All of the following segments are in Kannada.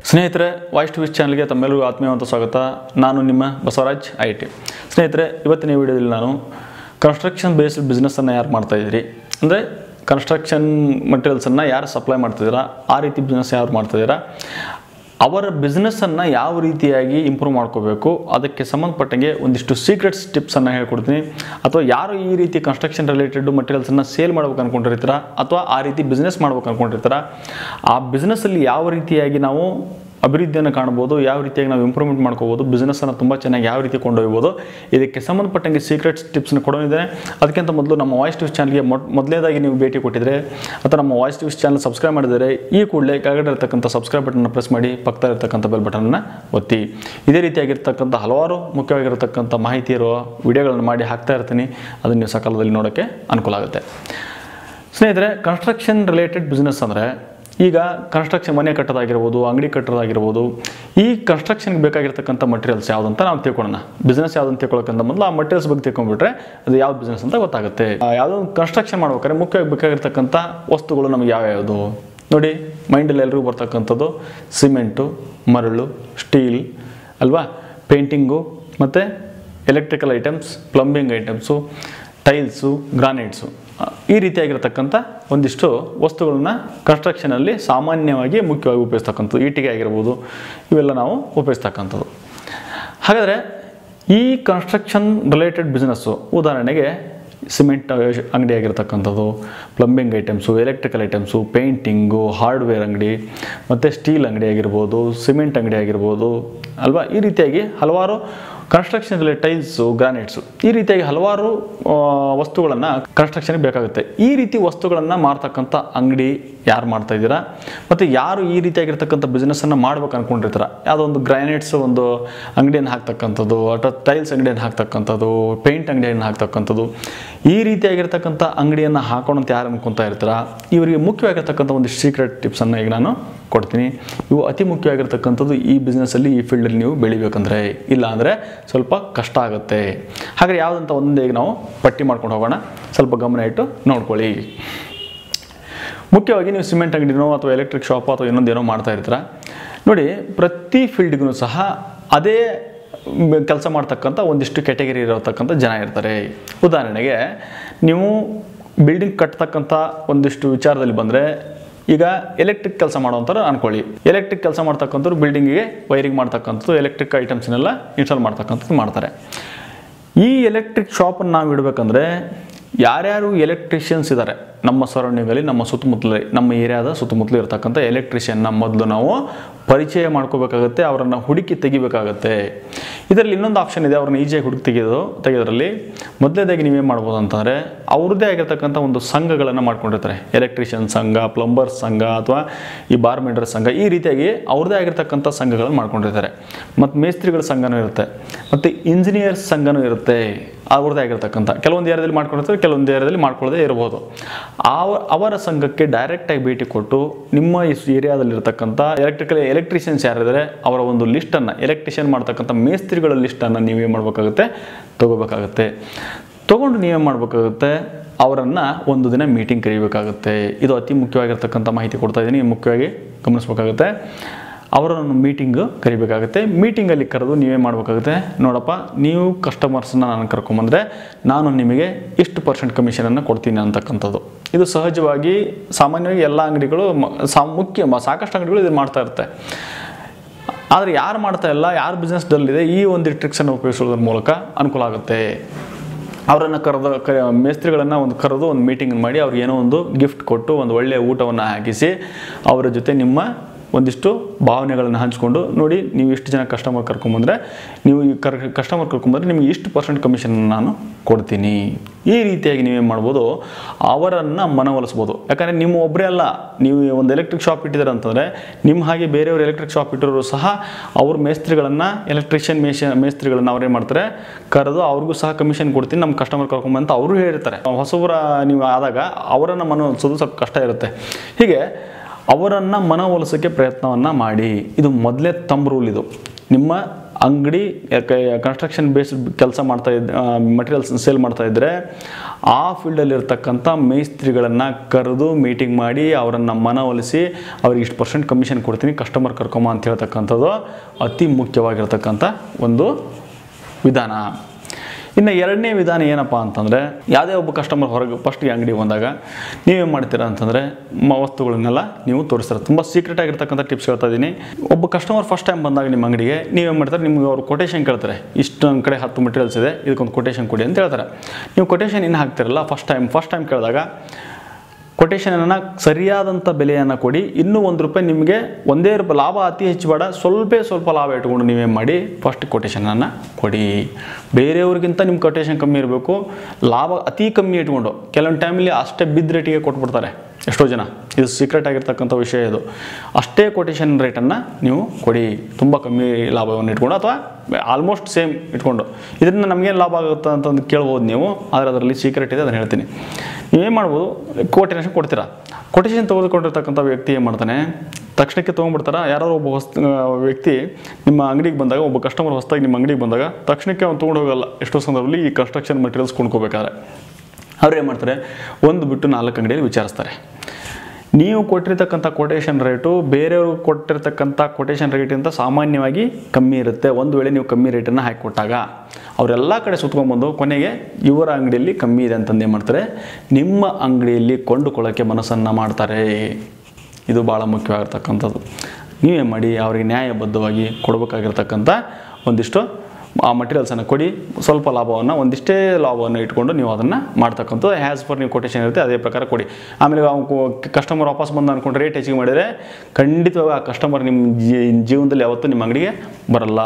ಸ್ನೇಹಿತರೆ, ವಾಯ್ಸ್ ಟು ವಿಶ್ ಚಾನಲ್ಗೆ ತಮ್ಮೆಲ್ಲರಿಗೂ ಆತ್ಮೀಯವಾದ ಸ್ವಾಗತ. ನಾನು ನಿಮ್ಮ ಬಸವರಾಜ್ IT. ಸ್ನೇಹಿತರೆ, ಇವತ್ತಿನ ವಿಡಿಯೋದಲ್ಲಿ ನಾನು ಕನ್ಸ್ಟ್ರಕ್ಷನ್ ಬೇಸ್ಡ್ ಬಿಸ್ನೆಸ್ಸನ್ನು ಯಾರು ಮಾಡ್ತಾಯಿದ್ದೀರಿ, ಅಂದರೆ ಕನ್ಸ್ಟ್ರಕ್ಷನ್ ಮಟೀರಿಯಲ್ಸನ್ನು ಯಾರು ಸಪ್ಲೈ ಮಾಡ್ತಿದ್ದೀರಾ, ಆ ರೀತಿ ಬಿಸ್ನೆಸ್ ಯಾರು ಮಾಡ್ತಿದ್ದೀರಾ, ಅವರ ಬಿಸ್ನೆಸ್ಸನ್ನು ಯಾವ ರೀತಿಯಾಗಿ ಇಂಪ್ರೂವ್ ಮಾಡ್ಕೋಬೇಕು, ಅದಕ್ಕೆ ಸಂಬಂಧಪಟ್ಟಂಗೆ ಒಂದಿಷ್ಟು ಸೀಕ್ರೆಟ್ಸ್ ಟಿಪ್ಸನ್ನು ಹೇಳ್ಕೊಡ್ತೀನಿ. ಅಥವಾ ಯಾರು ಈ ರೀತಿ ಕನ್ಸ್ಟ್ರಕ್ಷನ್ ರಿಲೇಟೆಡ್ ಮಟೀರಿಯಲ್ಸನ್ನು ಸೇಲ್ ಮಾಡ್ಬೇಕು ಅಂದ್ಕೊಂಡಿರ್ತೀರ, ಅಥವಾ ಆ ರೀತಿ ಬಿಸ್ನೆಸ್ ಮಾಡ್ಬೇಕು ಅಂದ್ಕೊಂಡಿರ್ತೀರ, ಆ ಬಿಸ್ನೆಸ್ಸಲ್ಲಿ ಯಾವ ರೀತಿಯಾಗಿ ನಾವು ಅಭಿವೃದ್ಧಿಯನ್ನು ಕಾಣ್ಬೋದು, ಯಾವ ರೀತಿಯಾಗಿ ನಾವು ಇಂಪ್ರೂವ್ಮೆಂಟ್ ಮಾಡ್ಕೋಬೋದು, ಬಿಸ್ನೆಸ್ಸನ್ನು ತುಂಬ ಚೆನ್ನಾಗಿ ಯಾವ ರೀತಿ ಕೊಂಡೊಯ್ಬೋದು, ಇದಕ್ಕೆ ಸಂಬಂಧಪಟ್ಟಂಗೆ ಸೀಕ್ರೆಟ್ಸ್ ಟಿಪ್ಸ್ನ ಕೊಡೋದಿದ್ದೇನೆ. ಅದಕ್ಕಿಂತ ಮೊದಲು ನಮ್ಮ ವಾಯ್ಸ್ ಟಿವ್ಸ್ ಚಾನಲ್ಗೆ ಮೊದಲೇದಾಗಿ ನೀವು ಭೇಟಿ ಕೊಟ್ಟಿದ್ರೆ ಅಥವಾ ನಮ್ಮ ವಾಯ್ಸ್ ಟಿವ್ಸ್ ಚಾನಲ್ ಸಬ್ಸ್ಕ್ರೈಬ್ ಮಾಡಿದರೆ ಈ ಕೂಡಲೇ ಕೆಳಗಡೆ ಇರತಕ್ಕಂಥ ಸಬ್ಸ್ಕ್ರೈಬ್ ಬಟನ್ನ ಪ್ರೆಸ್ ಮಾಡಿ, ಪಕ್ಕದಲ್ಲಿ ಇರತಕ್ಕಂಥ ಬೆಲ್ ಬಟನ್ನ ಒತ್ತಿ. ಇದೇ ರೀತಿಯಾಗಿರ್ತಕ್ಕಂಥ ಹಲವಾರು ಮುಖ್ಯವಾಗಿರತಕ್ಕಂಥ ಮಾಹಿತಿ ಇರುವ ವಿಡಿಯೋಗಳನ್ನು ಮಾಡಿ ಹಾಕ್ತಾ ಇರ್ತೀನಿ. ಅದನ್ನು ನೀವು ಸಕಾಲದಲ್ಲಿ ನೋಡೋಕ್ಕೆ ಅನುಕೂಲ ಆಗುತ್ತೆ. ಸ್ನೇಹಿತರೆ, ಕನ್ಸ್ಟ್ರಕ್ಷನ್ ರಿಲೇಟೆಡ್ ಬಿಸ್ನೆಸ್ ಅಂದರೆ ಈಗ ಕನ್ಸ್ಟ್ರಕ್ಷನ್ ಮನೆ ಕಟ್ಟೋದಾಗಿರ್ಬೋದು, ಅಂಗಡಿ ಕಟ್ಟೋದಾಗಿರ್ಬೋದು, ಈ ಕನ್ಸ್ಟ್ರಕ್ಷನ್ಗೆ ಬೇಕಾಗಿರ್ತಕ್ಕಂಥ ಮಟೀರಿಯಲ್ಸ್ ಯಾವುದಂತ ನಾವು ತಿಳ್ಕೊಳ್ಳೋಣ. ಬಿಸ್ನೆಸ್ ಯಾವುದಂತ ತಿಳ್ಕೊಳ್ಳೋಕ್ಕಿಂತ ಮೊದಲು ಆ ಮಟೀರಿಯಲ್ಸ್ ಬಗ್ಗೆ ತಿಳ್ಕೊಂಡ್ಬಿಟ್ರೆ ಅದು ಯಾವ ಬಿಸ್ನೆಸ್ ಅಂತ ಗೊತ್ತಾಗುತ್ತೆ. ಯಾವುದೋ ಒಂದು ಕನ್ಸ್ಟ್ರಕ್ಷನ್ ಮಾಡ್ಬೇಕಾದ್ರೆ ಮುಖ್ಯವಾಗಿ ಬೇಕಾಗಿರ್ತಕ್ಕಂಥ ವಸ್ತುಗಳು ನಮಗೆ ಯಾವ್ಯಾವುದು ನೋಡಿ. ಮೈಂಡಲ್ಲಿ ಎಲ್ರಿಗೂ ಬರ್ತಕ್ಕಂಥದ್ದು ಸಿಮೆಂಟು, ಮರಳು, ಸ್ಟೀಲ್ ಅಲ್ವಾ, ಪೇಂಟಿಂಗು, ಮತ್ತು electrical items, plumbing items, tiles, granites, ಈ ರೀತಿಯಾಗಿರ್ತಕ್ಕಂಥ ಒಂದಿಷ್ಟು ವಸ್ತುಗಳನ್ನ ಕನ್ಸ್ಟ್ರಕ್ಷನಲ್ಲಿ ಸಾಮಾನ್ಯವಾಗಿ ಮುಖ್ಯವಾಗಿ ಉಪಯೋಗಿಸ್ತಕ್ಕಂಥದ್ದು. ಇಟ್ಟಿಗೆ ಆಗಿರ್ಬೋದು, ಇವೆಲ್ಲ ನಾವು ಉಪಯೋಗಿಸ್ತಕ್ಕಂಥದ್ದು. ಹಾಗಾದರೆ ಈ ಕನ್ಸ್ಟ್ರಕ್ಷನ್ ರಿಲೇಟೆಡ್ ಬಿಸ್ನೆಸ್ಸು, ಉದಾಹರಣೆಗೆ ಸಿಮೆಂಟ್ ಅಂಗಡಿ ಆಗಿರ್ತಕ್ಕಂಥದ್ದು, plumbing items, electrical items, painting, hardware ಅಂಗಡಿ, ಮತ್ತು ಸ್ಟೀಲ್ ಅಂಗಡಿ ಆಗಿರ್ಬೋದು, ಸಿಮೆಂಟ್ ಅಂಗಡಿ ಆಗಿರ್ಬೋದು ಅಲ್ವಾ, ಈ ರೀತಿಯಾಗಿ ಹಲವಾರು ಕನ್ಸ್ಟ್ರಕ್ಷನ್ ಟೈಲ್ಸು, ಗ್ರಾನೈಟ್ಸು, ಈ ರೀತಿಯಾಗಿ ಹಲವಾರು ವಸ್ತುಗಳನ್ನು ಕನ್ಸ್ಟ್ರಕ್ಷನ್ಗೆ ಬೇಕಾಗುತ್ತೆ. ಈ ರೀತಿ ವಸ್ತುಗಳನ್ನು ಮಾರ್ತಕ್ಕಂಥ ಅಂಗಡಿ ಯಾರು ಮಾಡ್ತಾಯಿದ್ದೀರಾ, ಮತ್ತು ಯಾರು ಈ ರೀತಿಯಾಗಿರ್ತಕ್ಕಂಥ ಬಿಸ್ನೆಸ್ಸನ್ನು ಮಾಡ್ಬೇಕು ಅಂದ್ಕೊಂಡಿರ್ತೀರ, ಯಾವುದೋ ಒಂದು ಗ್ರಾನೈಟ್ಸ್ ಒಂದು ಅಂಗಡಿಯನ್ನು ಹಾಕ್ತಕ್ಕಂಥದ್ದು, ಅಥವಾ ಟೈಲ್ಸ್ ಅಂಗಡಿಯನ್ನು ಹಾಕ್ತಕ್ಕಂಥದ್ದು, ಪೇಂಟ್ ಅಂಗಡಿಯನ್ನು ಹಾಕ್ತಕ್ಕಂಥದ್ದು, ಈ ರೀತಿಯಾಗಿರ್ತಕ್ಕಂಥ ಅಂಗಡಿಯನ್ನು ಹಾಕೋಣಂತ ಯಾರು ಅನ್ಕೊತಾ ಇರ್ತೀರ, ಇವರಿಗೆ ಮುಖ್ಯವಾಗಿರ್ತಕ್ಕಂಥ ಒಂದು ಸೀಕ್ರೆಟ್ ಟಿಪ್ಸನ್ನು ಈಗ ನಾನು ಕೊಡ್ತೀನಿ. ಇವು ಅತಿ ಮುಖ್ಯವಾಗಿರ್ತಕ್ಕಂಥದ್ದು ಈ ಬಿಸ್ನೆಸ್ಸಲ್ಲಿ, ಈ ಫೀಲ್ಡಲ್ಲಿ ನೀವು ಬೆಳಿಬೇಕಂದ್ರೆ. ಇಲ್ಲ ಅಂದರೆ ಸ್ವಲ್ಪ ಕಷ್ಟ ಆಗುತ್ತೆ. ಹಾಗಾದ್ರೆ ಯಾವುದಂತ ಒಂದೇ ಈಗ ನಾವು ಪಟ್ಟಿ ಮಾಡ್ಕೊಂಡು ಹೋಗೋಣ. ಸ್ವಲ್ಪ ಗಮನ ಇಟ್ಟು ನೋಡ್ಕೊಳ್ಳಿ. ಮುಖ್ಯವಾಗಿ ನೀವು ಸಿಮೆಂಟ್ ಅಂಗಡಿನೋ ಅಥವಾ ಎಲೆಕ್ಟ್ರಿಕ್ ಶಾಪೋ ಅಥವಾ ಇನ್ನೊಂದೇನೋ ಮಾಡ್ತಾ ಇರ್ತೀರ ನೋಡಿ. ಪ್ರತಿ ಫೀಲ್ಡ್ಗೂ ಸಹ ಅದೇ ಕೆಲಸ ಮಾಡ್ತಕ್ಕಂಥ ಒಂದಿಷ್ಟು ಕ್ಯಾಟಗರಿ ಇರತಕ್ಕಂಥ ಜನ ಇರ್ತಾರೆ. ಉದಾಹರಣೆಗೆ ನೀವು ಬಿಲ್ಡಿಂಗ್ ಕಟ್ತಕ್ಕಂಥ ಒಂದಿಷ್ಟು ವಿಚಾರದಲ್ಲಿ ಬಂದರೆ, ಈಗ ಎಲೆಕ್ಟ್ರಿಕ್ ಕೆಲಸ ಮಾಡೋವಂಥವ್ರು ಅಂದ್ಕೊಳ್ಳಿ. ಎಲೆಕ್ಟ್ರಿಕ್ ಕೆಲಸ ಮಾಡ್ತಕ್ಕಂಥವ್ರು ಬಿಲ್ಡಿಂಗಿಗೆ ವೈರಿಂಗ್ ಮಾಡ್ತಕ್ಕಂಥದ್ದು, ಎಲೆಕ್ಟ್ರಿಕ್ ಐಟಮ್ಸ್ನೆಲ್ಲ ಇನ್ಸ್ಟಾಲ್ ಮಾಡ್ತಕ್ಕಂಥದ್ದು ಮಾಡ್ತಾರೆ. ಈ ಎಲೆಕ್ಟ್ರಿಕ್ ಶಾಪನ್ನು ನಾವು ಇಡಬೇಕಂದ್ರೆ ಯಾರ್ಯಾರು ಎಲೆಕ್ಟ್ರಿಷಿಯನ್ಸ್ ಇದ್ದಾರೆ ನಮ್ಮ ಸರೌಂಡಿಂಗಲ್ಲಿ, ನಮ್ಮ ಸುತ್ತಮುತ್ತಲಲ್ಲಿ, ನಮ್ಮ ಏರಿಯಾದ ಸುತ್ತಮುತ್ತಲು ಇರತಕ್ಕಂಥ ಎಲೆಕ್ಟ್ರಿಷಿಯನ್ನ ಮೊದಲು ನಾವು ಪರಿಚಯ ಮಾಡ್ಕೋಬೇಕಾಗುತ್ತೆ, ಅವರನ್ನು ಹುಡುಕಿ ತೆಗಿಬೇಕಾಗತ್ತೆ. ಇದರಲ್ಲಿ ಇನ್ನೊಂದು ಆಪ್ಷನ್ ಇದೆ, ಅವ್ರನ್ನ ಈಜಿಯಾಗಿ ಹುಡುಕಿ ತೆಗೆಯೋದ್ರಲ್ಲಿ ಮೊದಲೇದಾಗಿ ನೀವೇನು ಮಾಡ್ಬೋದು ಅಂತಂದರೆ, ಅವ್ರದ್ದೇ ಆಗಿರ್ತಕ್ಕಂಥ ಒಂದು ಸಂಘಗಳನ್ನು ಮಾಡ್ಕೊಂಡಿರ್ತಾರೆ. ಎಲೆಕ್ಟ್ರಿಷಿಯನ್ ಸಂಘ, ಪ್ಲಂಬರ್ ಸಂಘ, ಅಥವಾ ಈ ಬಾರ್ಮೆಂಡರ್ ಸಂಘ, ಈ ರೀತಿಯಾಗಿ ಅವ್ರದ್ದೇ ಆಗಿರ್ತಕ್ಕಂಥ ಸಂಘಗಳನ್ನು ಮಾಡ್ಕೊಂಡಿರ್ತಾರೆ. ಮತ್ತು ಮೇಸ್ತ್ರಿಗಳ ಸಂಘನೂ ಇರುತ್ತೆ, ಮತ್ತು ಇಂಜಿನಿಯರ್ಸ್ ಸಂಘನೂ ಇರುತ್ತೆ. ಅವ್ರದ್ದೇ ಆಗಿರ್ತಕ್ಕಂಥ ಕೆಲವೊಂದು ಏರಿಯಾದಲ್ಲಿ ಮಾಡ್ಕೊಂಡಿರ್ತಾರೆ, ಕೆಲವೊಂದು ಏರಿಯಾದಲ್ಲಿ ಮಾಡ್ಕೊಳ್ಳೋದೇ ಇರ್ಬೋದು. ಅವರ ಸಂಘಕ್ಕೆ ಡೈರೆಕ್ಟಾಗಿ ಭೇಟಿ ಕೊಟ್ಟು ನಿಮ್ಮ ಏರಿಯಾದಲ್ಲಿರ್ತಕ್ಕಂಥ ಎಲೆಕ್ಟ್ರಿಷಿಯನ್ಸ್ ಯಾರಿದ್ದಾರೆ ಅವರ ಒಂದು ಲಿಸ್ಟನ್ನು, ಎಲೆಕ್ಟ್ರಿಷಿಯನ್ ಮಾಡ್ತಕ್ಕಂಥ ಮೇಸ್ತ್ರಿಗಳ ಲಿಸ್ಟನ್ನು ನೀವೇನು ಮಾಡಬೇಕಾಗುತ್ತೆ, ತೊಗೋಬೇಕಾಗುತ್ತೆ. ತೊಗೊಂಡು ನೀವೇನು ಮಾಡಬೇಕಾಗುತ್ತೆ, ಅವರನ್ನು ಒಂದು ದಿನ ಮೀಟಿಂಗ್ ಕರೀಬೇಕಾಗುತ್ತೆ. ಇದು ಅತಿ ಮುಖ್ಯವಾಗಿರ್ತಕ್ಕಂಥ ಮಾಹಿತಿ ಕೊಡ್ತಾ ಇದ್ದೀನಿ, ಮುಖ್ಯವಾಗಿ ಗಮನಿಸಬೇಕಾಗುತ್ತೆ. ಅವರನ್ನು ಮೀಟಿಂಗ್ ಕರಿಬೇಕಾಗುತ್ತೆ. ಮೀಟಿಂಗಲ್ಲಿ ಕರೆದು ನೀವೇ ಮಾಡಬೇಕಾಗುತ್ತೆ, ನೋಡಪ್ಪ ನೀವು ಕಸ್ಟಮರ್ಸನ್ನ ನಾನು ಕರ್ಕೊಂಬಂದರೆ ನಾನು ನಿಮಗೆ ಇಷ್ಟು % ಕಮಿಷನನ್ನು ಕೊಡ್ತೀನಿ ಅಂತಕ್ಕಂಥದ್ದು. ಇದು ಸಹಜವಾಗಿ ಸಾಮಾನ್ಯವಾಗಿ ಎಲ್ಲ ಅಂಗಡಿಗಳು ಸಾಕಷ್ಟು ಅಂಗಡಿಗಳು ಇದು ಮಾಡ್ತಾ ಇರುತ್ತೆ. ಆದರೆ ಯಾರು ಮಾಡ್ತಾ ಇಲ್ಲ, ಯಾರು ಬಿಸ್ನೆಸ್ ಡಲ್ಲಿದೆ, ಈ ಒಂದು ಟ್ರಿಕ್ಸನ್ನು ಉಪಯೋಗಿಸೋದ್ರ ಮೂಲಕ ಅನುಕೂಲ ಆಗುತ್ತೆ. ಅವರನ್ನು ಮೇಸ್ತ್ರಿಗಳನ್ನು ಕರೆದು ಒಂದು ಮೀಟಿಂಗ್ ಮಾಡಿ ಅವ್ರಿಗೆ ಏನೋ ಒಂದು ಗಿಫ್ಟ್ ಕೊಟ್ಟು ಒಂದು ಒಳ್ಳೆಯ ಊಟವನ್ನು ಹಾಕಿಸಿ ಅವರ ಜೊತೆ ನಿಮ್ಮ ಒಂದಿಷ್ಟು ಭಾವನೆಗಳನ್ನು ಹಂಚ್ಕೊಂಡು, ನೋಡಿ ನೀವು ಇಷ್ಟು ಜನ ಕಸ್ಟಮರ್ ಕರ್ಕೊಂಬಂದರೆ, ನೀವು ಈ ಕಸ್ಟಮರ್ ಕರ್ಕೊಂಬಂದರೆ ನಿಮಗೆ ಇಷ್ಟು % ಕಮಿಷನ್ ನಾನು ಕೊಡ್ತೀನಿ. ಈ ರೀತಿಯಾಗಿ ನೀವೇನು ಮಾಡ್ಬೋದು, ಅವರನ್ನು ಮನವೊಲಿಸ್ಬೋದು. ಯಾಕಂದರೆ ನಿಮ್ಮ ಒಬ್ಬರೇ ಅಲ್ಲ, ನೀವು ಒಂದು ಎಲೆಕ್ಟ್ರಿಕ್ ಶಾಪ್ ಇಟ್ಟಿದ್ದಾರೆ ಅಂತಂದರೆ ನಿಮ್ಮ ಹಾಗೆ ಬೇರೆಯವರು ಎಲೆಕ್ಟ್ರಿಕ್ ಶಾಪ್ ಇಟ್ಟರು ಸಹ ಅವ್ರ ಮೇಸ್ತ್ರಿಗಳನ್ನು, ಎಲೆಕ್ಟ್ರಿಷಿಯನ್ ಮೇಸ್ತ್ರಿಗಳನ್ನು ಅವರೇ ಮಾಡ್ತಾರೆ, ಕರೆದು ಅವ್ರಿಗೂ ಸಹ ಕಮಿಷನ್ ಕೊಡ್ತೀನಿ, ನಮ್ಮ ಕಸ್ಟಮರ್ ಕರ್ಕೊಂಬಂತ ಅವರು ಹೇಳಿರ್ತಾರೆ. ಹೊಸಬರ ನೀವು ಆದಾಗ ಅವರನ್ನು ಮನವೊಲಿಸೋದು ಸ್ವಲ್ಪ ಕಷ್ಟ ಇರುತ್ತೆ. ಹೀಗೆ ಅವರನ್ನು ಮನವೊಲಿಸೋಕ್ಕೆ ಪ್ರಯತ್ನವನ್ನು ಮಾಡಿ. ಇದು ಮೊದಲೇ ತಮ್ಮ ರೂಲ್. ಇದು ನಿಮ್ಮ ಅಂಗಡಿ ಕನ್ಸ್ಟ್ರಕ್ಷನ್ ಬೇಸ್ಡ್ ಕೆಲಸ ಮಾಡ್ತಾ ಮಟೀರಿಯಲ್ಸ್ ಸೇಲ್ ಮಾಡ್ತಾ ಇದ್ದರೆ ಆ ಫೀಲ್ಡಲ್ಲಿರ್ತಕ್ಕಂಥ ಮೇಸ್ತ್ರಿಗಳನ್ನು ಕರೆದು ಮೀಟಿಂಗ್ ಮಾಡಿ ಅವರನ್ನು ಮನವೊಲಿಸಿ ಅವ್ರಿಗೆ ಇಷ್ಟು % ಕಮಿಷನ್ ಕೊಡ್ತೀನಿ, ಕಸ್ಟಮರ್ ಕರ್ಕೊಂಬ ಅಂತ ಹೇಳ್ತಕ್ಕಂಥದ್ದು ಅತಿ ಮುಖ್ಯವಾಗಿರ್ತಕ್ಕಂಥ ಒಂದು ವಿಧಾನ. ಇನ್ನು ಎರಡನೇ ವಿಧಾನ ಏನಪ್ಪ ಅಂತಂದರೆ, ಯಾವುದೇ ಒಬ್ಬ ಕಸ್ಟಮರ್ ಹೊರಗೆ ಫಸ್ಟ್ಗೆ ಅಂಗಡಿ ಬಂದಾಗ ನೀವೇನು ಮಾಡ್ತೀರಾ ಅಂತಂದರೆ ವಸ್ತುಗಳನ್ನೆಲ್ಲ ನೀವು ತೋರಿಸ್ತಾರೆ. ತುಂಬ ಸೀಕ್ರೆಟ್ ಆಗಿರ್ತಕ್ಕಂಥ ಟಿಪ್ಸ್ ಹೇಳ್ತಾ ಇದ್ದೀನಿ. ಒಬ್ಬ ಕಸ್ಟಮರ್ ಫಸ್ಟ್ ಟೈಮ್ ಬಂದಾಗ ನಿಮ್ಮ ಅಂಗಡಿಗೆ ನೀವೇನು ಮಾಡ್ತಾರೆ, ನಿಮ್ಗೆ ಅವರು ಕೊಟೇಶನ್ ಕೇಳ್ತಾರೆ, ಇಷ್ಟು ನನ್ನ ಕಡೆ 10 ಮೆಟೀರಿಯಲ್ಸ್ ಇದೆ, ಇದಕ್ಕೊಂದು ಕೊಟೇಶನ್ ಕೊಡಿ ಅಂತ ಹೇಳ್ತಾರೆ. ನೀವು ಕೊಟೇಶನ್ ಇನ್ನು ಹಾಕ್ತಿರಲ್ಲ ಫಸ್ಟ್ ಟೈಮ್ ಕೇಳಿದಾಗ ಕೊಟೇಶನನ್ನು ಸರಿಯಾದಂಥ ಬೆಲೆಯನ್ನು ಕೊಡಿ. ಇನ್ನೂ ₹1 ನಿಮಗೆ ಒಂದೇ ರೂಪಾಯಿ ಲಾಭ ಅತಿ ಹೆಚ್ಚು ಬೇಡ, ಸ್ವಲ್ಪ ಲಾಭ ಇಟ್ಕೊಂಡು ನೀವೇನು ಮಾಡಿ ಫಸ್ಟ್ ಕೊಟೇಶನನ್ನು ಕೊಡಿ. ಬೇರೆಯವ್ರಿಗಿಂತ ನಿಮ್ಮ ಕೊಟೇಶನ್ ಕಮ್ಮಿ ಇರಬೇಕು, ಲಾಭ ಅತಿ ಕಮ್ಮಿ ಇಟ್ಕೊಂಡು. ಕೆಲವೊಂದು ಟೈಮಲ್ಲಿ ಅಷ್ಟೇ ಬಿದ್ದ ರೇಟಿಗೆ ಕೊಟ್ಬಿಡ್ತಾರೆ ಎಷ್ಟೋ ಜನ. ಇದು ಸೀಕ್ರೆಟ್ ಆಗಿರ್ತಕ್ಕಂಥ ವಿಷಯ. ಇದು ಅಷ್ಟೇ ಕೊಟೇಶನ್ ರೇಟನ್ನು ನೀವು ಕೊಡಿ, ತುಂಬ ಕಮ್ಮಿ ಲಾಭವನ್ನು ಇಟ್ಕೊಂಡು ಅಥವಾ ಆಲ್ಮೋಸ್ಟ್ ಸೇಮ್ ಇಟ್ಕೊಂಡು. ಇದರಿಂದ ನಮಗೇನು ಲಾಭ ಆಗುತ್ತೆ ಅಂತಂದು ಕೇಳ್ಬೋದು ನೀವು, ಆದರೆ ಅದರಲ್ಲಿ ಸೀಕ್ರೆಟ್ ಇದೆ, ಅದನ್ನು ಹೇಳ್ತೀನಿ. ನೀವೇನು ಮಾಡ್ಬೋದು, ಕೊಟೇಶನ್ ಕೊಡ್ತೀರಾ. ಕೊಟೇಶನ್ ತೆಗೆದುಕೊಂಡಿರ್ತಕ್ಕಂಥ ವ್ಯಕ್ತಿ ಏನು ಮಾಡ್ತಾನೆ, ತಕ್ಷಣಕ್ಕೆ ತೊಗೊಂಡ್ಬಿಡ್ತಾರೆ. ಯಾರಾದರೂ ಒಬ್ಬ ವ್ಯಕ್ತಿ ನಿಮ್ಮ ಅಂಗಡಿಗೆ ಬಂದಾಗ, ಒಬ್ಬ ಕಸ್ಟಮರ್ ಹೊಸದಾಗಿ ನಿಮ್ಮ ಅಂಗಡಿಗೆ ಬಂದಾಗ ತಕ್ಷಣಕ್ಕೆ ಅವ್ನು ತೊಗೊಂಡು ಹೋಗಲ್ಲ. ಎಷ್ಟೋ ಸಂದರ್ಭದಲ್ಲಿ ಈ ಕನ್ಸ್ಟ್ರಕ್ಷನ್ ಮಟೀರಿಯಲ್ಸ್ ಕೊಂಡ್ಕೋಬೇಕಾದ್ರೆ ಅವ್ರು ಏನು ಮಾಡ್ತಾರೆ, 1 ಬಿಟ್ಟು 4 ಅಂಗಡಿಯಲ್ಲಿ ವಿಚಾರಿಸ್ತಾರೆ. ನೀವು ಕೊಟ್ಟಿರ್ತಕ್ಕಂಥ ಕೊಟೇಶನ್ ರೇಟು ಬೇರೆಯವರು ಕೊಟ್ಟಿರ್ತಕ್ಕಂಥ ಕೊಟೇಶನ್ ರೇಟಿಂದ ಸಾಮಾನ್ಯವಾಗಿ ಕಮ್ಮಿ ಇರುತ್ತೆ. ಒಂದು ವೇಳೆ ನೀವು ಕಮ್ಮಿ ರೇಟನ್ನು ಹಾಕಿಕೊಟ್ಟಾಗ ಅವರೆಲ್ಲ ಕಡೆ ಸುತ್ಕೊಂಡ್ಬಂದು ಕೊನೆಗೆ ಇವರ ಅಂಗಡಿಯಲ್ಲಿ ಕಮ್ಮಿ ಇದೆ ಅಂತಂದು ಏನು ಮಾಡ್ತಾರೆ, ನಿಮ್ಮ ಅಂಗಡಿಯಲ್ಲಿ ಕೊಂಡುಕೊಳ್ಳೋಕ್ಕೆ ಮನಸ್ಸನ್ನು ಮಾಡ್ತಾರೆ. ಇದು ಭಾಳ ಮುಖ್ಯವಾಗಿರ್ತಕ್ಕಂಥದ್ದು. ನೀವೇನು ಮಾಡಿ, ಅವರಿಗೆ ನ್ಯಾಯಬದ್ಧವಾಗಿ ಕೊಡಬೇಕಾಗಿರ್ತಕ್ಕಂಥ ಒಂದಿಷ್ಟು ಆ ಮಟೀರಿಯಲ್ಸನ್ನು ಕೊಡಿ. ಸ್ವಲ್ಪ ಲಾಭವನ್ನು, ಒಂದಿಷ್ಟೇ ಲಾಭವನ್ನು ಇಟ್ಕೊಂಡು ನೀವು ಅದನ್ನು ಮಾಡ್ತಕ್ಕಂಥದ್ದು ಆ್ಯಸ್ ಪರ್ ನೀವು ಕೊಟೇಶನ್ ಇರುತ್ತೆ ಅದೇ ಪ್ರಕಾರ ಕೊಡಿ. ಆಮೇಲೆ ಕಸ್ಟಮರ್ ವಾಪಸ್ ಬಂದು ಅಂದ್ಕೊಂಡು ರೇಟ್ ಹೆಚ್ಚಿಗೆ ಮಾಡಿದರೆ ಖಂಡಿತವಾಗಿ ಆ ಕಸ್ಟಮರ್ ನಿಮ್ಮ ಜೀವನದಲ್ಲಿ ಯಾವತ್ತೂ ನಿಮ್ಮ ಅಂಗಡಿಗೆ ಬರಲ್ಲ.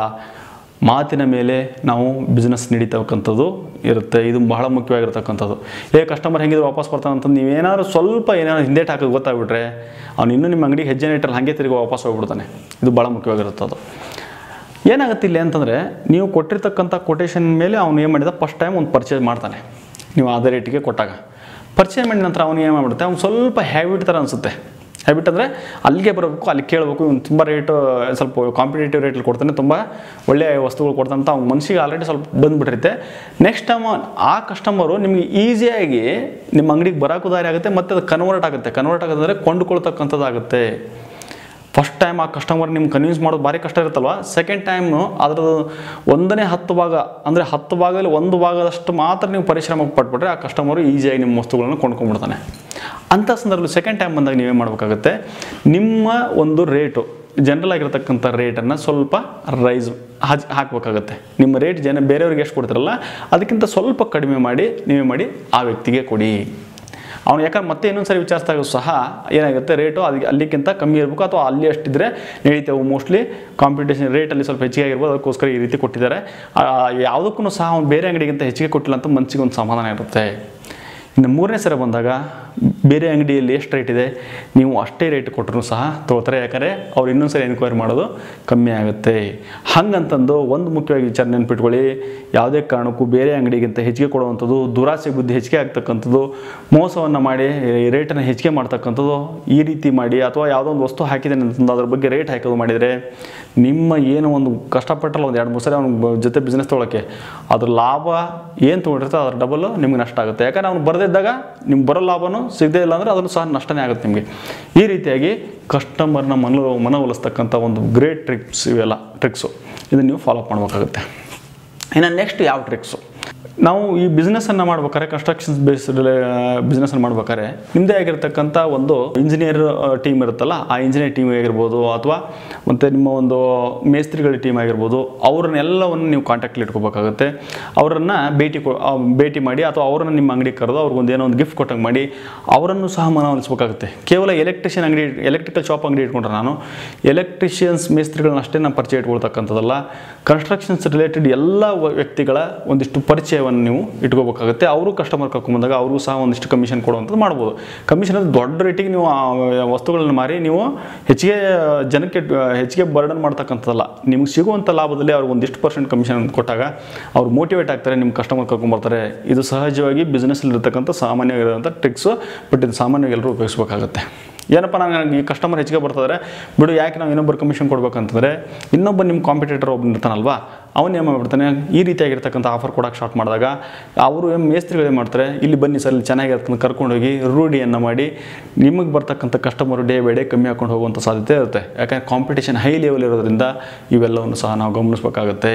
ಮಾತಿನ ಮೇಲೆ ನಾವು ಬಿಸ್ನೆಸ್ ನಡೀತಕ್ಕಂಥದ್ದು ಇರುತ್ತೆ. ಇದು ಬಹಳ ಮುಖ್ಯವಾಗಿರ್ತಕ್ಕಂಥದ್ದು. ಕಸ್ಟಮರ್ ಹೆಂಗಿದ್ರು ವಾಪಸ್ ಬರ್ತಾನೆ ಅಂತಂದು ನೀವೇನಾದ್ರು ಸ್ವಲ್ಪ ಹಿಂದೇಟ್ ಹಾಕೋದು ಗೊತ್ತಾಗ್ಬಿಟ್ರೆ ಅವ್ನು ಇನ್ನೂ ನಿಮ್ಮ ಅಂಗಡಿಗೆ ಹೆಜ್ಜೆ ಇಟ್ಟರೆ ಹಾಗೆ ತಿರುಗಿ ವಾಪಸ್ ಹೋಗ್ಬಿಡ್ತಾನೆ. ಇದು ಭಾಳ ಮುಖ್ಯವಾಗಿರುತ್ತದು. ಏನಾಗುತ್ತೆ ಇಲ್ಲಿ ಅಂತಂದರೆ, ನೀವು ಕೊಟ್ಟಿರ್ತಕ್ಕಂಥ ಕೊಟೇಶನ್ ಮೇಲೆ ಅವ್ನು ಏನು ಮಾಡಿದ, ಫಸ್ಟ್ ಟೈಮ್ ಒಂದು ಪರ್ಚೇಸ್ ಮಾಡ್ತಾನೆ. ನೀವು ಅದೇ ರೇಟಿಗೆ ಕೊಟ್ಟಾಗ ಪರ್ಚೇಸ್ ಮಾಡಿದ ನಂತರ ಅವ್ನು ಏನು ಮಾಡಿಬಿಡುತ್ತೆ, ಅವ್ನು ಸ್ವಲ್ಪ ಹ್ಯಾಬಿಟ್ ಥರ ಅನಿಸುತ್ತೆ. ಹ್ಯಾಬಿಟ್ ಅಂದರೆ ಅಲ್ಲಿಗೆ ಬರಬೇಕು, ಅಲ್ಲಿ ಕೇಳಬೇಕು, ಇವ್ನು ತುಂಬ ರೇಟು ಸ್ವಲ್ಪ ಕಾಂಪಿಟೇಟಿವ್ ರೇಟಲ್ಲಿ ಕೊಡ್ತಾನೆ, ತುಂಬ ಒಳ್ಳೆಯ ವಸ್ತುಗಳು ಕೊಡ್ತಾನೆ ಅಂತ ಅವ್ನ ಮನಸ್ಸಿಗೆ ಆಲ್ರೆಡಿ ಸ್ವಲ್ಪ ಬಂದುಬಿಟ್ಟಿರುತ್ತೆ. ನೆಕ್ಸ್ಟ್ ಟೈಮ್ ಆ ಕಸ್ಟಮರು ನಿಮಗೆ ಈಸಿಯಾಗಿ ನಿಮ್ಮ ಅಂಗಡಿಗೆ ಬರೋಕ್ಕೂ ದಾರಿ ಆಗುತ್ತೆ, ಮತ್ತು ಅದು ಕನ್ವರ್ಟ್ ಆಗುತ್ತೆ ಅಂದರೆ ಕೊಂಡುಕೊಳ್ತಕ್ಕಂಥದ್ದಾಗುತ್ತೆ. ಫಸ್ಟ್ ಟೈಮ್ ಆ ಕಸ್ಟಮರ್ ನಿಮ್ಗೆ ಕನ್ವಿನ್ಸ್ ಮಾಡೋದು ಭಾರಿ ಕಷ್ಟ ಇರುತ್ತಲ್ವ. ಸೆಕೆಂಡ್ ಟೈಮು ಅದರದ್ದು 10 ಭಾಗ ಅಂದರೆ 10 ಭಾಗದಲ್ಲಿ 1 ಭಾಗದಷ್ಟು ಮಾತ್ರ ನೀವು ಪರಿಶ್ರಮ ಪಟ್ಬಿಟ್ರೆ ಆ ಕಸ್ಟಮರು ಈಸಿಯಾಗಿ ನಿಮ್ಮ ವಸ್ತುಗಳನ್ನು ಕೊಂಡ್ಕೊಂಡ್ಬಿಡ್ತಾನೆ. ಅಂಥ ಸಂದರ್ಭದಲ್ಲಿ ಸೆಕೆಂಡ್ ಟೈಮ್ ಬಂದಾಗ ನೀವೇನು ಮಾಡಬೇಕಾಗುತ್ತೆ, ನಿಮ್ಮ ಒಂದು ರೇಟು ಜನರಲ್ ಆಗಿರ್ತಕ್ಕಂಥ ರೇಟನ್ನು ಸ್ವಲ್ಪ ರೈಸ್ ಹಾಕಬೇಕಾಗತ್ತೆ. ನಿಮ್ಮ ರೇಟ್ ಬೇರೆಯವ್ರಿಗೆ ಎಷ್ಟು ಕೊಡ್ತಿರಲ್ಲ ಅದಕ್ಕಿಂತ ಸ್ವಲ್ಪ ಕಡಿಮೆ ಮಾಡಿ ನೀವೇ ಮಾಡಿ ಆ ವ್ಯಕ್ತಿಗೆ ಕೊಡಿ. ಅವನು ಯಾಕಂದ್ರೆ ಮತ್ತೆ ಇನ್ನೊಂದು ಸರಿ ವಿಚಾರಿಸಿದಾಗ ಸಹ ಏನಾಗುತ್ತೆ, ರೇಟು ಅದಕ್ಕೆ ಅಲ್ಲಿಗಿಂತ ಕಮ್ಮಿ ಇರಬೇಕು ಅಥವಾ ಅಲ್ಲಿ ಅಷ್ಟಿದ್ರೆ ನಡೀತೇವೆ. ಮೋಸ್ಟ್ಲಿ ಕಾಂಪಿಟೇಷನ್ ರೇಟಲ್ಲಿ ಸ್ವಲ್ಪ ಹೆಚ್ಚಿಗೆ ಆಗಿರ್ಬೋದು, ಅದಕ್ಕೋಸ್ಕರ ಈ ರೀತಿ ಕೊಟ್ಟಿದ್ದಾರೆ. ಯಾವುದಕ್ಕೂ ಸಹ ಅವ್ನು ಬೇರೆ ಅಂಗಡಿಗಿಂತ ಹೆಚ್ಚಿಗೆ ಕೊಟ್ಟಿಲ್ಲ ಅಂತ ಮನಸ್ಸಿಗೆ ಒಂದು ಸಮಾಧಾನ ಇರುತ್ತೆ. ಇನ್ನು 3ನೇ ಸರಿ ಬಂದಾಗ ಬೇರೆ ಅಂಗಡಿಯಲ್ಲಿ ಎಷ್ಟು ರೇಟ್ ಇದೆ ನೀವು ಅಷ್ಟೇ ರೇಟ್ ಕೊಟ್ಟರು ಸಹ ತೊಗೊಳ್ತಾರೆ. ಯಾಕಂದರೆ ಅವ್ರು ಇನ್ನೊಂದು ಸರಿ ಎನ್ಕ್ವೈರಿ ಮಾಡೋದು ಕಮ್ಮಿ ಆಗುತ್ತೆ. ಹಾಗಂತಂದು ಒಂದು ಮುಖ್ಯವಾಗಿ ವಿಚಾರ ನೆನ್ಪಿಟ್ಕೊಳ್ಳಿ, ಯಾವುದೇ ಕಾರಣಕ್ಕೂ ಬೇರೆ ಅಂಗಡಿಗಿಂತ ಹೆಚ್ಚಿಗೆ ಕೊಡುವಂಥದ್ದು, ದುರಾಸೆ ಬುದ್ಧಿ ಹೆಚ್ಚಿಗೆ ಆಗ್ತಕ್ಕಂಥದ್ದು, ಮೋಸವನ್ನು ಮಾಡಿ ರೇಟನ್ನು ಹೆಚ್ಚಿಗೆ ಮಾಡ್ತಕ್ಕಂಥದ್ದು ಈ ರೀತಿ ಮಾಡಿ, ಅಥವಾ ಯಾವುದೋ ಒಂದು ವಸ್ತು ಹಾಕಿದ್ದೇನೆ ಅಂತಂದು ಅದ್ರ ಬಗ್ಗೆ ರೇಟ್ ಹಾಕೋದು ಮಾಡಿದರೆ ನಿಮ್ಮ ಏನು ಒಂದು ಕಷ್ಟಪಟ್ಟಲ್ಲ ಒಂದು 2-3 ಸರಿ ಅವ್ನ ಜೊತೆ ಬಿಸ್ನೆಸ್ ತೊಗೊಳಕ್ಕೆ ಅದ್ರ ಲಾಭ ಏನು ತೊಗೊಂಡಿರ್ತಾರೆ ಅದ್ರ ಡಬಲ್ ನಿಮ್ಗೆ ನಷ್ಟ ಆಗುತ್ತೆ. ಯಾಕಂದರೆ ಅವ್ನು ಬರದಿದ್ದಾಗ ನಿಮ್ಗೆ ಬರೋ ಲಾಭನೂ ಸಿಗದೇ ಇಲ್ಲ ಅಂದರೆ ಅದನ್ನು ಸಹ ನಷ್ಟನೇ ಆಗುತ್ತೆ ನಿಮಗೆ. ಈ ರೀತಿಯಾಗಿ ಕಸ್ಟಮರ್ನ ಮನವೊಲಿಸ್ತಕ್ಕಂಥ ಒಂದು ಗ್ರೇಟ್ ಇವೆಲ್ಲ ಟ್ರಿಕ್ಸು ಇದನ್ನು ನೀವು ಫಾಲೋ ಅಪ್ ಮಾಡಬೇಕಾಗುತ್ತೆ. ಇನ್ನು ನೆಕ್ಸ್ಟ್ ಯಾವ ಟ್ರಿಕ್ಸು, ನಾವು ಈ ಬಿಸ್ನೆಸ್ಸನ್ನು ಮಾಡ್ಬೇಕಾದ್ರೆ, ಕನ್ಸ್ಟ್ರಕ್ಷನ್ಸ್ ಬೇಸ್ಡ್ ಬಿಸ್ನೆಸ್ಸನ್ನು ಮಾಡ್ಬೇಕಾದ್ರೆ ನಿಮ್ಮದೇ ಆಗಿರ್ತಕ್ಕಂಥ ಒಂದು ಇಂಜಿನಿಯರ್ ಟೀಮ್ ಇರುತ್ತಲ್ಲ, ಆ ಇಂಜಿನಿಯರ್ ಟೀಮ್ ಆಗಿರ್ಬೋದು ಅಥವಾ ಮತ್ತು ನಿಮ್ಮ ಒಂದು ಮೇಸ್ತ್ರಿಗಳ ಟೀಮ್ ಆಗಿರ್ಬೋದು, ಅವ್ರನ್ನೆಲ್ಲವನ್ನು ನೀವು ಕಾಂಟ್ಯಾಕ್ಟಲ್ಲಿ ಇಟ್ಕೋಬೇಕಾಗುತ್ತೆ. ಅವರನ್ನು ಭೇಟಿ ಮಾಡಿ ಅಥವಾ ಅವರನ್ನು ನಿಮ್ಮ ಅಂಗಡಿಗೆ ಕರೆದು ಅವ್ರಿಗೊಂದು ಏನೋ ಒಂದು ಗಿಫ್ಟ್ ಕೊಟ್ಟಂಗೆ ಮಾಡಿ ಅವರನ್ನು ಸಹ ಮನವೊಲಿಸ್ಬೇಕಾಗುತ್ತೆ. ಕೇವಲ ಎಲೆಕ್ಟ್ರಿಕಲ್ ಶಾಪ್ ಅಂಗಡಿ ಇಟ್ಕೊಂಡ್ರೆ ನಾನು ಎಲೆಕ್ಟ್ರಿಷಿಯನ್ಸ್ ಮೇಸ್ತ್ರಿಗಳನ್ನ ಅಷ್ಟೇ ನಾನು ಪರಿಚಯ ಇಟ್ಕೊಳ್ತಕ್ಕಂಥದ್ದಲ್ಲ, ಕನ್ಸ್ಟ್ರಕ್ಷನ್ಸ್ ರಿಲೇಟೆಡ್ ಎಲ್ಲ ವ್ಯಕ್ತಿಗಳ ಒಂದಿಷ್ಟು ಪರಿಚಯವನ್ನು ನೀವು ಇಟ್ಕೋಬೇಕಾಗುತ್ತೆ. ಅವರು ಕಸ್ಟಮರ್ ಕರ್ಕೊಂಡ್ಬಂದಾಗ ಅವ್ರಿಗೂ ಸಹ ಒಂದಿಷ್ಟು ಕಮಿಷನ್ ಕೊಡುವಂಥದ್ದು ಮಾಡ್ಬೋದು. ಕಮಿಷನ್ ಅಂದರೆ ದೊಡ್ಡ ರೇಟಿಗೆ ನೀವು ವಸ್ತುಗಳನ್ನು ಮಾರಿ ನೀವು ಹೆಚ್ಚಿಗೆ ಬರ್ಡನ್ ಮಾಡ್ತಕ್ಕಂಥದ್ದಲ್ಲ. ನಿಮ್ಗೆ ಸಿಗುವಂಥ ಲಾಭದಲ್ಲಿ ಅವ್ರಿಗೆ ಒಂದಿಷ್ಟು % ಕಮಿಷನ್ ಕೊಟ್ಟಾಗ ಅವ್ರು ಮೋಟಿವೇಟ್ ಆಗ್ತಾರೆ, ನಿಮ್ಮ ಕಸ್ಟಮರ್ ಕರ್ಕೊಂಡ್ಬರ್ತಾರೆ. ಇದು ಸಹಜವಾಗಿ ಬಿಸ್ನೆಸ್ಸಲ್ಲಿ ಇರ್ತಕ್ಕಂಥ ಸಾಮಾನ್ಯವಾಗಿರೋಂಥ ಟ್ರಿಕ್ಸು, ಬಟ್ ಇದು ಸಾಮಾನ್ಯವಾಗಿ ಎಲ್ಲರೂ ಉಪಯೋಗಿಸ್ಬೇಕಾಗುತ್ತೆ. ಏನಪ್ಪ ನನಗೆ ಈ ಕಸ್ಟಮರ್ ಹೆಚ್ಚಿಗೆ ಬರ್ತಿದ್ರೆ ಬಿಡು, ಯಾಕೆ ನಾವು ಇನ್ನೊಬ್ಬರು ಕಮಿಷನ್ ಕೊಡ್ಬೇಕಂತಂದರೆ ಇನ್ನೊಬ್ಬ ನಿಮ್ಮ ಕಾಂಪಿಟೇಟರ್ ಒಬ್ಬನು ಇರ್ತಾನಲ್ವಾ, ಅವನು ಏನು ಮಾಡ್ಬಿಡ್ತಾನೆ, ಈ ರೀತಿಯಾಗಿರ್ತಕ್ಕಂಥ ಆಫರ್ ಕೊಡೋಕೆ ಸ್ಟಾರ್ಟ್ ಮಾಡಿದಾಗ ಅವರು ಮೇಸ್ತ್ರಿಗಳು ಏನು ಮಾಡ್ತಾರೆ, ಇಲ್ಲಿ ಬನ್ನಿ ಸರ್ ಇಲ್ಲಿ ಚೆನ್ನಾಗಿರ್ತಕ್ಕಂಥ ಕರ್ಕೊಂಡೋಗಿ ರೂಢಿಯನ್ನು ಮಾಡಿ ನಿಮಗೆ ಬರ್ತಕ್ಕಂಥ ಕಸ್ಟಮರು ಡೇ ಬೈ ಡೇ ಕಮ್ಮಿ ಹಾಕೊಂಡು ಹೋಗುವಂಥ ಸಾಧ್ಯತೆ ಇರುತ್ತೆ. ಯಾಕಂದರೆ ಕಾಂಪಿಟೇಷನ್ ಹೈ ಲೆವೆಲ್ ಇರೋದ್ರಿಂದ ಇವೆಲ್ಲವನ್ನು ಸಹ ನಾವು ಗಮನಿಸಬೇಕಾಗುತ್ತೆ.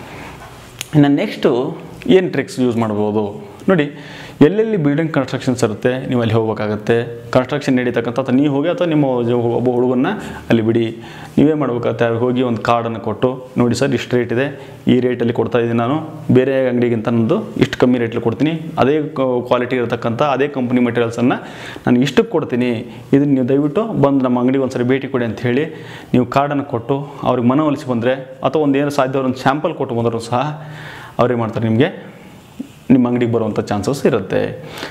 ಇನ್ನು ನೆಕ್ಸ್ಟು ಏನು ಟ್ರಿಕ್ಸ್ ಯೂಸ್ ಮಾಡ್ಬೋದು ನೋಡಿ. ಎಲ್ಲೆಲ್ಲಿ ಬಿಲ್ಡಿಂಗ್ ಕನ್ಸ್ಟ್ರಕ್ಷನ್ಸ್ ಇರುತ್ತೆ ನೀವು ಅಲ್ಲಿ ಹೋಗ್ಬೇಕಾಗತ್ತೆ. ಕನ್ಸ್ಟ್ರಕ್ಷನ್ ನಡೀತಕ್ಕಂಥ ಅಥವಾ ನೀವು ಹೋಗಿ ಅಥವಾ ನಿಮ್ಮ ಒಬ್ಬ ಹುಡುಗನ್ನ ಅಲ್ಲಿ ಬಿಡಿ, ನೀವೇ ಮಾಡ್ಬೇಕಾಗತ್ತೆ. ಅವ್ರಿಗೆ ಹೋಗಿ ಒಂದು ಕಾರ್ಡನ್ನು ಕೊಟ್ಟು, ನೋಡಿ ಸರ್ ಇಷ್ಟು ರೇಟ್ ಇದೆ, ಈ ರೇಟಲ್ಲಿ ಕೊಡ್ತಾ ಇದ್ದೀನಿ ನಾನು, ಬೇರೆ ಅಂಗಡಿಗಿಂತ ನಂದು ಇಷ್ಟು ಕಮ್ಮಿ ರೇಟಲ್ಲಿ ಕೊಡ್ತೀನಿ, ಅದೇ ಕ್ವಾಲಿಟಿ ಇರತಕ್ಕಂಥ ಅದೇ ಕಂಪ್ನಿ ಮೆಟೀರಿಯಲ್ಸನ್ನು ನಾನು ಇಷ್ಟಕ್ಕೆ ಕೊಡ್ತೀನಿ, ಇದನ್ನು ನೀವು ದಯವಿಟ್ಟು ಬಂದು ನಮ್ಮ ಅಂಗಡಿಗೆ ಒಂದು ಸರಿ ಭೇಟಿ ಕೊಡಿ ಅಂತ ಹೇಳಿ ನೀವು ಕಾರ್ಡನ್ನು ಕೊಟ್ಟು ಅವ್ರಿಗೆ ಮನವೊಲಿಸಿ ಬಂದರೆ, ಅಥವಾ ಒಂದು ಏನು ಸಾಧ್ಯ ಒಂದು ಸ್ಯಾಂಪಲ್ ಕೊಟ್ಟು ಬಂದರೂ ಸಹ ಅವ್ರೇನು ಮಾಡ್ತಾರೆ, ನಿಮಗೆ ನಿಮ್ಮ ಅಂಗಡಿಗೆ ಬರುವಂಥ ಚಾನ್ಸಸ್ ಇರುತ್ತೆ.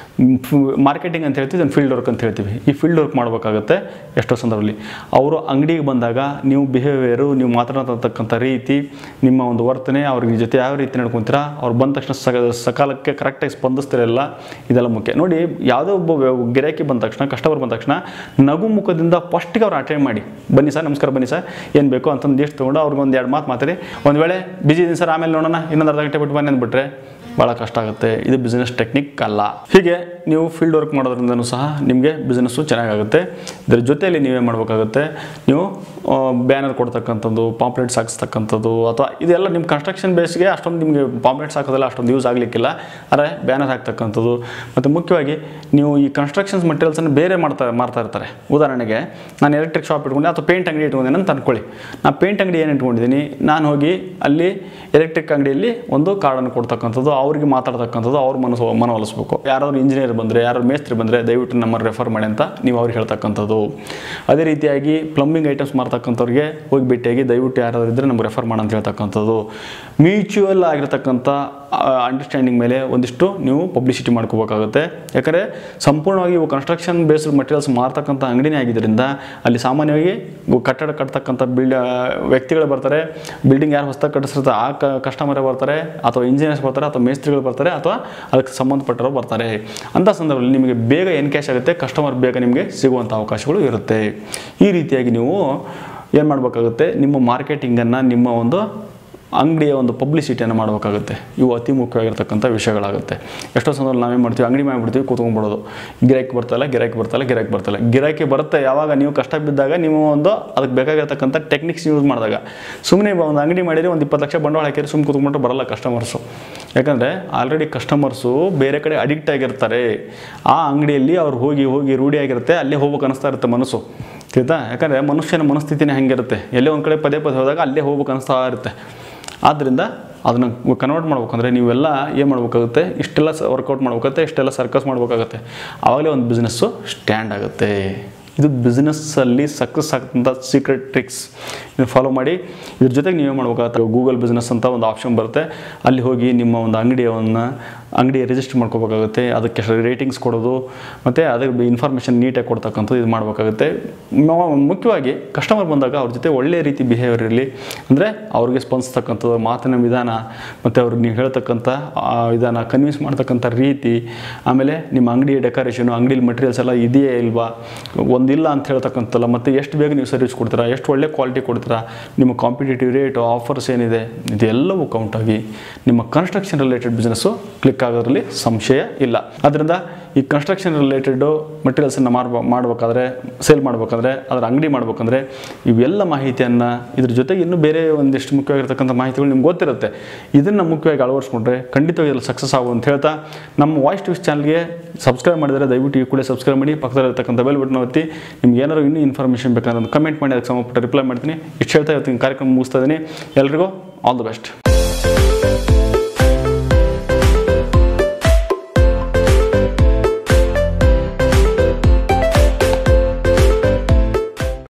ಮಾರ್ಕೆಟಿಂಗ್ ಅಂತ ಹೇಳ್ತೀವಿ, ಇದನ್ನು ಫೀಲ್ಡ್ ವರ್ಕ್ ಅಂತ ಹೇಳ್ತೀವಿ. ಈ ಫೀಲ್ಡ್ ವರ್ಕ್ ಮಾಡಬೇಕಾಗುತ್ತೆ. ಎಷ್ಟೋ ಸಂದರ್ಭದಲ್ಲಿ ಅವರು ಅಂಗಡಿಗೆ ಬಂದಾಗ ನೀವು ಬಿಹೇವಿಯರು, ನೀವು ಮಾತನಾಡ್ತಕ್ಕಂಥ ರೀತಿ, ನಿಮ್ಮ ಒಂದು ವರ್ತನೆ, ಅವ್ರಿಗೆ ಜೊತೆ ಯಾವ ರೀತಿ ನಡ್ಕೊತೀರಾ, ಅವ್ರು ಬಂದ ತಕ್ಷಣ ಸಕಾಲಕ್ಕೆ ಕರೆಕ್ಟಾಗಿ ಸ್ಪಂದಿಸ್ತಿರಲ್ಲ, ಇದೆಲ್ಲ ಮುಖ್ಯ. ನೋಡಿ, ಯಾವುದೋ ಒಬ್ಬ ಗಿರಾಕಿ ಬಂದ ತಕ್ಷಣ, ಕಸ್ಟಮರ್ ಬಂದ ತಕ್ಷಣ ನಗು ಮುಖದಿಂದ ಫಸ್ಟಿಗೆ ಅವ್ರು ಅಟೆಂಡ್ ಮಾಡಿ, ಬನ್ನಿ ಸರ್ ನಮಸ್ಕಾರ, ಬನ್ನಿ ಸರ್ ಏನು ಬೇಕು ಅಂತಂದು ಎಷ್ಟು ತೊಗೊಂಡು ಅವ್ರಿಗೆ ಒಂದು 2 ಮಾತು ಮಾತಾಡಿ, ಒಂದು ವೇಳೆ ಬಿಜಿ ಇದೀನಿ ಸರ್ ಆಮೇಲೆ ನೋಡೋಣ ಇನ್ನೊಂದು ಅರ್ಧ ಗಂಟೆ ಬಿಟ್ಟು ಬನ್ನಿ ಅಂದ್ಬಿಟ್ರೆ ಭಾಳ ಕಷ್ಟ ಆಗುತ್ತೆ. ಇದು ಬಿಸ್ನೆಸ್ ಟೆಕ್ನಿಕ್ ಅಲ್ಲ. ಹೀಗೆ ನೀವು ಫೀಲ್ಡ್ ವರ್ಕ್ ಮಾಡೋದ್ರಿಂದನೂ ಸಹ ನಿಮಗೆ ಬಿಸ್ನೆಸ್ಸು ಚೆನ್ನಾಗಾಗುತ್ತೆ. ಇದರ ಜೊತೆಯಲ್ಲಿ ನೀವೇ ಮಾಡಬೇಕಾಗುತ್ತೆ, ನೀವು ಬ್ಯಾನರ್ ಕೊಡ್ತಕ್ಕಂಥದ್ದು, ಪಾಂಪ್ಲೆಟ್ಸ್ ಹಾಕಿಸ್ತಕ್ಕಂಥದ್ದು, ಅಥವಾ ಇದೆಲ್ಲ ನಿಮ್ಮ ಕನ್ಸ್ಟ್ರಕ್ಷನ್ ಬೇಸ್ಗೆ ಅಷ್ಟೊಂದು ನಿಮಗೆ ಪಾಂಪ್ಲೆಟ್ಸ್ ಹಾಕೋದೆಲ್ಲ ಅಷ್ಟೊಂದು ಯೂಸ್ ಆಗಲಿಕ್ಕಿಲ್ಲ, ಆದರೆ ಬ್ಯಾನರ್ ಹಾಕ್ತಕ್ಕಂಥದ್ದು. ಮತ್ತು ಮುಖ್ಯವಾಗಿ ನೀವು ಈ ಕನ್ಸ್ಟ್ರಕ್ಷನ್ಸ್ ಮೆಟೀರಿಯಲ್ಸನ್ನು ಬೇರೆ ಮಾಡ್ತಾ ಇರ್ತಾರೆ. ಉದಾಹರಣೆಗೆ ನಾನು ಎಲೆಕ್ಟ್ರಿಕ್ ಶಾಪ್ ಇಟ್ಕೊಂಡೆ ಅಥವಾ ಪೇಂಟ್ ಅಂಗಡಿ ಇಟ್ಕೊಂಡಿದ್ದೀನಿ ಅಂತ ಅಂದ್ಕೊಳ್ಳಿ. ನಾನು ಪೇಂಟ್ ಅಂಗಡಿ ಏನು ಇಟ್ಕೊಂಡಿದ್ದೀನಿ, ನಾನು ಹೋಗಿ ಅಲ್ಲಿ ಎಲೆಕ್ಟ್ರಿಕ್ ಅಂಗಡಿಯಲ್ಲಿ ಒಂದು ಕಾರ್ಡನ್ನು ಕೊಡ್ತಕ್ಕಂಥದ್ದು, ಅವ್ರಿಗೆ ಮಾತಾಡ್ತಕ್ಕಂಥದ್ದು, ಅವ್ರ ಮನವೊಲಿಸ್ಬೇಕು. ಯಾರಾದ್ರು ಇಂಜಿನಿಯರ್ ಬಂದರೆ, ಯಾರು ಮೇಸ್ತ್ರಿ ಬಂದರೆ ದಯವಿಟ್ಟು ನಮ್ಮನ್ನು ರೆಫರ್ ಮಾಡಿ ಅಂತ ನೀವು ಅವ್ರಿಗೆ ಹೇಳ್ತಕ್ಕಂಥದ್ದು. ಅದೇ ರೀತಿಯಾಗಿ ಪ್ಲಂಬಿಂಗ್ ಐಟಮ್ಸ್ ಮಾರ್ತಕ್ಕಂಥವ್ರಿಗೆ ಹೋಗಿ ಭೇಟಿಯಾಗಿ ದಯವಿಟ್ಟು ಯಾರಾದರೂ ಇದ್ದರೆ ನಮ್ಗೆ ರೆಫರ್ ಮಾಡಿ ಅಂತ ಹೇಳ್ತಕ್ಕಂಥದ್ದು. ಮ್ಯೂಚುವಲ್ ಆಗಿರ್ತಕ್ಕಂಥ ಅಂಡರ್ಸ್ಟ್ಯಾಂಡಿಂಗ್ ಮೇಲೆ ಒಂದಿಷ್ಟು ನೀವು ಪಬ್ಲಿಸಿಟಿ ಮಾಡ್ಕೋಬೇಕಾಗುತ್ತೆ. ಯಾಕಂದರೆ ಸಂಪೂರ್ಣವಾಗಿ ಇವು ಕನ್ಸ್ಟ್ರಕ್ಷನ್ ಬೇಸ್ಡ್ ಮಟೀರಿಯಲ್ಸ್ ಮಾರ್ತಕ್ಕಂಥ ಅಂಗಡಿನೇ ಆಗಿದ್ದರಿಂದ ಅಲ್ಲಿ ಸಾಮಾನ್ಯವಾಗಿ ಕಟ್ಟಡ ಕಟ್ತಕ್ಕಂಥ ವ್ಯಕ್ತಿಗಳು ಬರ್ತಾರೆ, ಬಿಲ್ಡಿಂಗ್ ಯಾರು ಹೊಸದಾಗಿ ಕಟ್ಟಿಸಿರ್ತಾರೆ ಆ ಕಸ್ಟಮರೇ ಬರ್ತಾರೆ, ಅಥವಾ ಇಂಜಿನಿಯರ್ಸ್ ಬರ್ತಾರೆ, ಅಥವಾ ಮೇಸ್ತ್ರಿಗಳು ಬರ್ತಾರೆ, ಅಥವಾ ಅದಕ್ಕೆ ಸಂಬಂಧಪಟ್ಟವರು ಬರ್ತಾರೆ. ಅಂಥ ಸಂದರ್ಭದಲ್ಲಿ ನಿಮಗೆ ಬೇಗ ಎನ್ಕ್ಯಾಶ್ ಆಗುತ್ತೆ, ಕಸ್ಟಮರ್ ಬೇಗ ನಿಮಗೆ ಸಿಗುವಂಥ ಅವಕಾಶಗಳು ಇರುತ್ತೆ. ಈ ರೀತಿಯಾಗಿ ನೀವು ಏನು ಮಾಡಬೇಕಾಗುತ್ತೆ, ನಿಮ್ಮ ಮಾರ್ಕೆಟಿಂಗನ್ನು, ನಿಮ್ಮ ಒಂದು ಅಂಗಡಿಯ ಒಂದು ಪಬ್ಲಿಸಿಟಿಯನ್ನು ಮಾಡಬೇಕಾಗುತ್ತೆ. ಇವು ಅತಿ ಮುಖ್ಯವಾಗಿರ್ತಕ್ಕಂಥ ವಿಷಯಗಳಾಗುತ್ತೆ. ಎಷ್ಟೋ ಸಂದರ್ಭದಲ್ಲಿ ನಾವೇನು ಮಾಡ್ತೀವಿ, ಅಂಗಡಿ ಮಾಡಿಬಿಡ್ತೀವಿ, ಕೂತ್ಕೊಂಡ್ಬಿಡೋದು, ಗಿರಾಕಿ ಬರ್ತಾಯಿಲ್ಲ. ಗಿರಾಕಿ ಬರುತ್ತೆ ಯಾವಾಗ ನೀವು ಕಷ್ಟ ಬಿದ್ದಾಗ, ನೀವು ಒಂದು ಅದಕ್ಕೆ ಬೇಕಾಗಿರ್ತಕ್ಕಂಥ ಟೆಕ್ನಿಕ್ಸ್ ಯೂಸ್ ಮಾಡಿದಾಗ. ಸುಮ್ಮನೆ ಒಂದು ಅಂಗಡಿ ಮಾಡಿರಿ, ಒಂದು 20 ಲಕ್ಷ ಬಂಡವಾಳ ಹಾಕಿರಿ, ಸುಮ್ಮನೆ ಕೂತ್ಕೊಂಡ್ರೆ ಬರಲ್ಲ ಕಸ್ಟಮರ್ಸು. ಯಾಕಂದರೆ ಆಲ್ರೆಡಿ ಕಸ್ಟಮರ್ಸು ಬೇರೆ ಕಡೆ ಅಡಿಕ್ಟ್ ಆಗಿರ್ತಾರೆ. ಆ ಅಂಗಡಿಯಲ್ಲಿ ಅವ್ರು ಹೋಗಿ ರೂಢಿ ಆಗಿರುತ್ತೆ, ಅಲ್ಲೇ ಹೋಗ್ಬೇಕು ಅನ್ನಿಸ್ತಾ ಇರುತ್ತೆ ಮನಸ್ಸು, ಆಯ್ತಾ? ಯಾಕಂದರೆ ಮನುಷ್ಯನ ಮನಸ್ಥಿತಿನೇ ಹೆಂಗಿರುತ್ತೆ, ಎಲ್ಲೇ ಒಂದು ಕಡೆ ಪದೇ ಹೋದಾಗ ಅಲ್ಲೇ ಹೋಗ್ಬೇಕು ಅನ್ನಿಸ್ತಾ ಇರುತ್ತೆ. ಆದ್ದರಿಂದ ಅದನ್ನು ಕನ್ವರ್ಟ್ ಮಾಡ್ಬೇಕಂದ್ರೆ ನೀವೆಲ್ಲ ಏನು ಮಾಡ್ಬೇಕಾಗುತ್ತೆ, ಇಷ್ಟೆಲ್ಲ ವರ್ಕೌಟ್ ಮಾಡ್ಬೇಕಾಗುತ್ತೆ, ಇಷ್ಟೆಲ್ಲ ಸರ್ಕಸ್ ಮಾಡ್ಬೇಕಾಗತ್ತೆ. ಆವಾಗಲೇ ಒಂದು ಬಿಸ್ನೆಸ್ಸು ಸ್ಟ್ಯಾಂಡ್ ಆಗುತ್ತೆ. ಇದು ಬಿಸ್ನೆಸ್ಸಲ್ಲಿ ಸಕ್ಸಸ್ ಆಗ್ತಂಥ ಸೀಕ್ರೆಟ್ ಟ್ರಿಕ್ಸ್. ಇದನ್ನು ಫಾಲೋ ಮಾಡಿ. ಇದ್ರ ಜೊತೆಗೆ ನೀವೇ ಮಾಡ್ಬೇಕಾಗುತ್ತೆ, ಗೂಗಲ್ ಬಿಸ್ನೆಸ್ ಅಂತ ಒಂದು ಆಪ್ಷನ್ ಬರುತ್ತೆ, ಅಲ್ಲಿ ಹೋಗಿ ನಿಮ್ಮ ಒಂದು ಅಂಗಡಿ ರಿಜಿಸ್ಟರ್ ಮಾಡ್ಕೋಬೇಕಾಗುತ್ತೆ. ಅದಕ್ಕೆ ರೇಟಿಂಗ್ಸ್ ಕೊಡೋದು, ಮತ್ತು ಅದಕ್ಕೆ ಇನ್ಫಾರ್ಮೇಷನ್ ನೀಟಾಗಿ ಕೊಡ್ತಕ್ಕಂಥದ್ದು ಇದು ಮಾಡಬೇಕಾಗುತ್ತೆ. ಮುಖ್ಯವಾಗಿ ಕಸ್ಟಮರ್ ಬಂದಾಗ ಅವ್ರ ಜೊತೆ ಒಳ್ಳೆಯ ರೀತಿ ಬಿಹೇವಿಯರ್ ಇರಲಿ, ಅಂದರೆ ಅವ್ರಿಗೆ ಸ್ಪಂದಿಸ್ತಕ್ಕಂಥದ್ದು, ಮಾತಿನ ವಿಧಾನ, ಮತ್ತು ಅವ್ರಿಗೆ ನೀವು ಹೇಳ್ತಕ್ಕಂಥ ವಿಧಾನ, ಕನ್ವಿನ್ಸ್ ಮಾಡ್ತಕ್ಕಂಥ ರೀತಿ, ಆಮೇಲೆ ನಿಮ್ಮ ಅಂಗಡಿಯ ಡೆಕೋರೇಷನು, ಅಂಗಡಿಲಿ ಮಟೀರಿಯಲ್ಸ್ ಎಲ್ಲ ಇದೆಯೇ ಇಲ್ವಾ, ಒಂದಿಲ್ಲ ಅಂತ ಹೇಳ್ತಕ್ಕಂಥಲ್ಲ, ಮತ್ತು ಎಷ್ಟು ಬೇಗ ನೀವು ಸರ್ವಿಸ್ ಕೊಡ್ತೀರಾ, ಎಷ್ಟು ಒಳ್ಳೆ ಕ್ವಾಲಿಟಿ ಕೊಡ್ತೀರಾ, ನಿಮ್ಮ ಕಾಂಪಿಟೇಟಿವ್ ರೇಟು, ಆಫರ್ಸ್ ಏನಿದೆ, ಇದೆಲ್ಲವೂ ಕೌಂಟಾಗಿ ನಿಮ್ಮ ಕನ್ಸ್ಟ್ರಕ್ಷನ್ ರಿಲೇಟೆಡ್ ಬಿಸ್ನೆಸ್ಸು ಕ್ಲಿಕ್ ಆಗೋದ್ರಲ್ಲಿ ಸಂಶಯ ಇಲ್ಲ. ಅದರಿಂದ ಈ ಕನ್ಸ್ಟ್ರಕ್ಷನ್ ರಿಲೇಟೆಡ್ ಮೆಟೀರಿಯಲ್ಸನ್ನು ಮಾಡಬೇಕಾದ್ರೆ, ಸೇಲ್ ಮಾಡಬೇಕಾದ್ರೆ, ಅದರ ಅಂಗಡಿ ಮಾಡಬೇಕಂದ್ರೆ ಇವೆಲ್ಲ ಮಾಹಿತಿಯನ್ನು, ಇದ್ರ ಜೊತೆಗೆ ಇನ್ನೂ ಬೇರೆ ಒಂದಿಷ್ಟು ಮುಖ್ಯವಾಗಿರ್ತಕ್ಕಂಥ ಮಾಹಿತಿಗಳು ನಿಮ್ಗೆ ಗೊತ್ತಿರುತ್ತೆ. ಇದನ್ನು ಮುಖ್ಯವಾಗಿ ಅಳವಡಿಸ್ಕೊಂಡ್ರೆ ಖಂಡಿತವಾಗಿ ಇದರಲ್ಲಿ ಸಕ್ಸಸ್ ಆಗುವ ಅಂತ ಹೇಳ್ತಾ, ನಮ್ಮ ವಾಯ್ಸ್ ಟಿಪ್ಸ್ ಚಾನಲ್ಗೆ ಸಬ್ಸ್ಕ್ರೈಬ್ ಮಾಡಿದರೆ ದಯವಿಟ್ಟು ಈ ಕೂಡ ಸಬ್ಸ್ಕ್ರೈಬ್ ಮಾಡಿ, ಪಕ್ಕದಲ್ಲಿರ್ತಕ್ಕಂಥ ಬೆಲ್ ಬಟನ್ ಒತ್ತಿ. ನಿಮ್ಗೆ ಏನಾದ್ರು ಇನ್ನೂ ಇನ್ಫಾರ್ಮೇಷನ್ ಬೇಕಾದ್ರೆ ಒಂದು ಕಮೆಂಟ್ ಮಾಡಿ, ಅದಕ್ಕೆ ಸಂಬಂಧಪಟ್ಟ ರಿಪ್ಲೈ ಮಾಡ್ತೀನಿ. ಇಷ್ಟು ಹೇಳ್ತಾ ಇವತ್ತಿನ ಕಾರ್ಯಕ್ರಮ ಮುಗಿಸ್ತಾ ಇದ್ದೀನಿ. ಎಲ್ರಿಗೂ ಆಲ್ ದ ಬೆಸ್ಟ್.